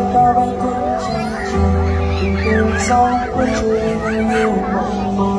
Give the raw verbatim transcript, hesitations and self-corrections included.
ta bay cuốn trên trời tình yêu gió cuốn trôi bao nhiêu mộng mơ.